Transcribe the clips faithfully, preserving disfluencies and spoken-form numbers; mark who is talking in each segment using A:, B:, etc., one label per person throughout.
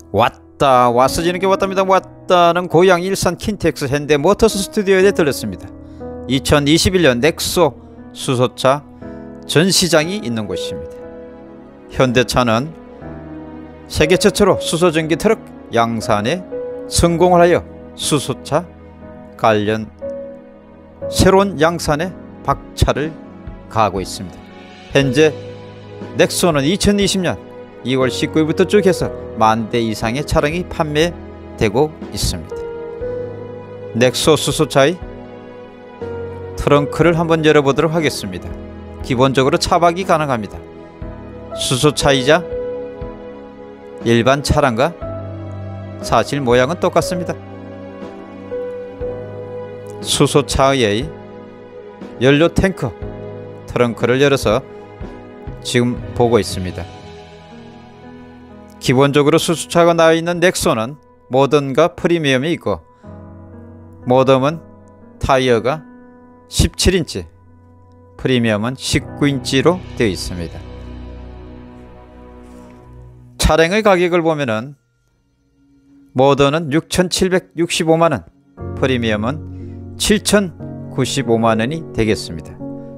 A: 왔다 왔어 지는 게 왔답니다. 왔다는 고향 일산 킨텍스 현대모터스 스튜디오에 들렸습니다. 이천이십일 년 넥소 수소차 전시장이 있는 곳입니다. 현대차는 세계 최초로 수소전기 트럭 양산에 성공을 하여 수소차 관련 새로운 양산에 박차를 가하고 있습니다. 현재 넥소는 이천이십 년 이월 십구일부터 쭉 해서 만 대 이상의 차량이 판매되고 있습니다. 넥소 수소차의 트렁크를 한번 열어보도록 하겠습니다. 기본적으로 차박이 가능합니다. 수소차이자 일반 차량과 사실 모양은 똑같습니다. 수소차의 연료 탱크 트렁크를 열어서 지금 보고 있습니다. 기본적으로 수소차가 나와 있는 넥소는 모던과 프리미엄이 있고, 모던은 타이어가 십칠 인치, 프리미엄은 십구 인치로 되어 있습니다. 차량의 가격을 보면은 모던은 육천칠백육십오만 원, 프리미엄은 칠천구십오만 원이 되겠습니다.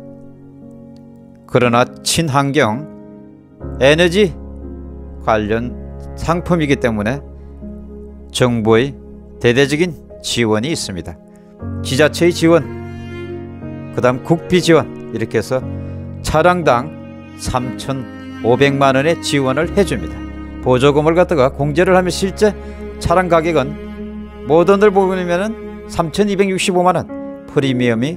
A: 그러나 친환경 에너지 관련 상품이기 때문에 정부의 대대적인 지원이 있습니다. 지자체의 지원, 그 다음 국비 지원, 이렇게 해서 차량당 삼천오백만 원의 지원을 해줍니다. 보조금을 갖다가 공제를 하면 실제 차량 가격은 모던을 보면 삼천이백육십오만 원, 프리미엄이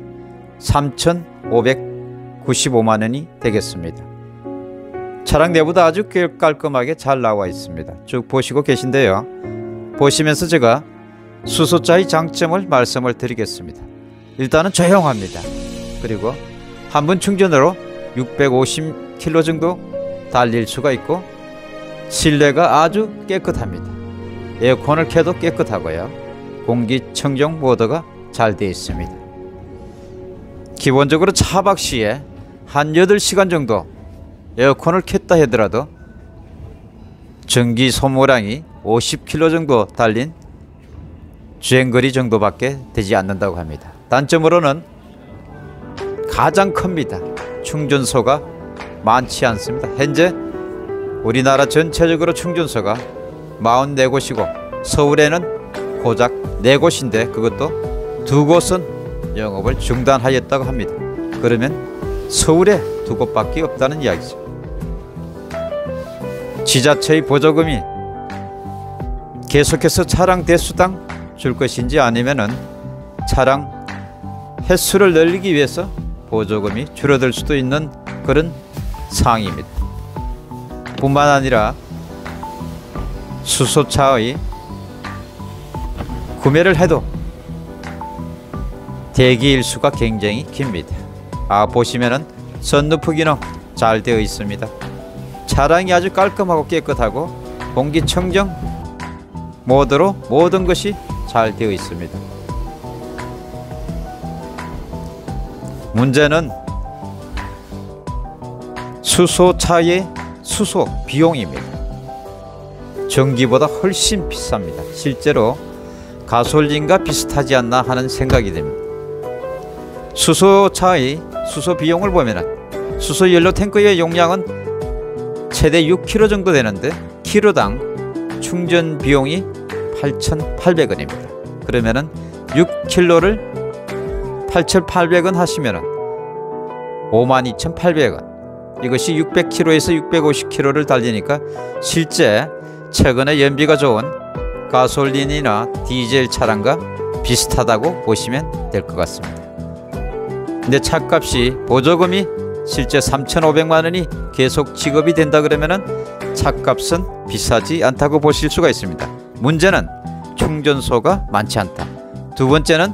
A: 삼천오백구십오만 원이 되겠습니다. 차량 내부도 아주 깔끔하게 잘 나와 있습니다. 쭉 보시고 계신데요. 보시면서 제가 수소차의 장점을 말씀을 드리겠습니다. 일단은 조용합니다. 그리고 한 번 충전으로 육백오십 킬로미터 정도 달릴 수가 있고, 실내가 아주 깨끗합니다. 에어컨을 켜도 깨끗하고요. 공기청정 모드가 잘 되어 있습니다. 기본적으로 차박 시에 한 여덟 시간 정도 에어컨을 켰다 하더라도 전기 소모량이 오십 킬로미터 정도 달린 주행거리 정도밖에 되지 않는다고 합니다. 단점으로는 가장 큽니다. 충전소가 많지 않습니다. 현재 우리나라 전체적으로 충전소가 사십사 곳이고 서울에는 고작 네 곳인데 그것도 두 곳은 영업을 중단하였다고 합니다. 그러면 서울에 두 곳밖에 없다는 이야기죠. 지자체의 보조금이 계속해서 차량 대수당 줄 것인지 아니면은 차량 횟수를 늘리기 위해서 보조금이 줄어들 수도 있는 그런 사항입니다. 뿐만 아니라 수소차의 구매를 해도 대기 일수가 굉장히 깁니다. 아, 보시면은 선루프 기능 잘 되어 있습니다. 차량이 아주 깔끔하고 깨끗하고 공기청정 모드로 모든 것이 잘 되어 있습니다. 문제는 수소차의 수소 비용입니다. 전기보다 훨씬 비쌉니다. 실제로 가솔린과 비슷하지 않나 하는 생각이 듭니다. 수소차의 수소 비용을 보면 수소 연료 탱크의 용량은 최대 육 킬로미터 정도 되는데 킬로당 충전 비용이 팔천팔백 원입니다. 그러면은 육 킬로미터를 팔천팔백 원 하시면은 오만 이천팔백 원. 이것이 육백 킬로미터에서 육백오십 킬로미터를 달리니까 실제 최근에 연비가 좋은 가솔린이나 디젤 차량과 비슷하다고 보시면 될 것 같습니다. 근데 차값이 보조금이 실제 삼천오백만 원이 계속 지급이 된다 그러면은 차값은 비싸지 않다고 보실 수가 있습니다. 문제는 충전소가 많지 않다. 두 번째는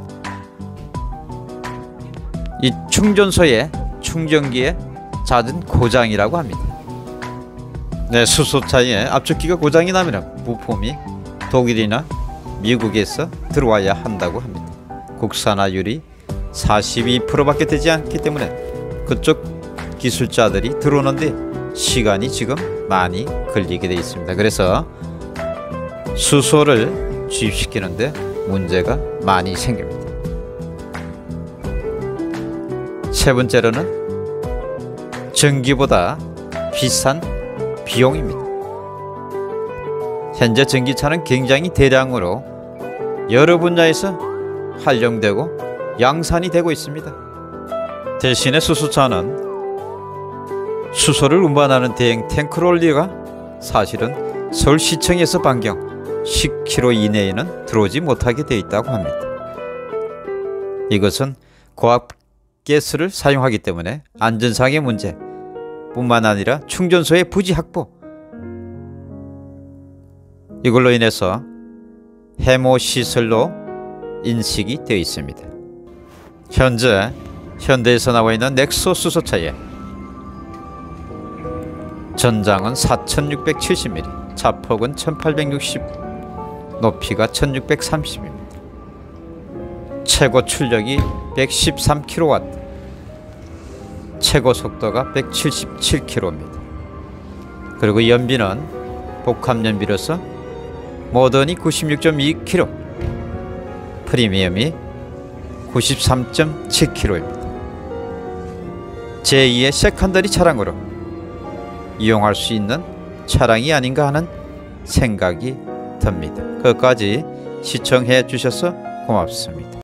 A: 이 충전소의 충전기에 잦은 고장이라고 합니다. 네, 수소차에 압축기가 고장이 나면 부품이 독일이나 미국에서 들어와야 한다고 합니다. 국산화율이 사십이 퍼센트밖에 되지 않기 때문에 그쪽 기술자들이 들어오는데 시간이 지금 많이 걸리게 되어 있습니다. 그래서 수소를 주입시키는데 문제가 많이 생깁니다. 세 번째로는 전기보다 비싼 비용입니다. 현재 전기차는 굉장히 대량으로 여러 분야에서 활용되고 양산이 되고 있습니다. 대신에 수소차는 수소를 운반하는 대형 탱크롤리가 사실은 서울시청에서 반경 십 킬로미터 이내에는 들어오지 못하게 되어 있다고 합니다. 이것은 고압가스를 사용하기 때문에 안전상의 문제 뿐만 아니라 충전소의 부지 확보, 이걸로 인해서 해모시설로 인식이 되어 있습니다. 현재 현대에서 나와 있는 넥소 수소차에 전장은 사천육백칠십 밀리미터, 자폭은 천팔백육십, 높이가 천육백삼십입니다. 최고 출력이 백십삼 킬로와트, 최고 속도가 백칠십칠 킬로미터. 그리고 연비는 복합 연비로서 모던이 구십육 점 이 킬로미터, 프리미엄이 구십삼 점 칠 킬로미터입니다. 제이의 세컨더리 차량으로 이용할 수 있는 차량이 아닌가 하는 생각이 듭니다. 끝까지 시청해 주셔서 고맙습니다.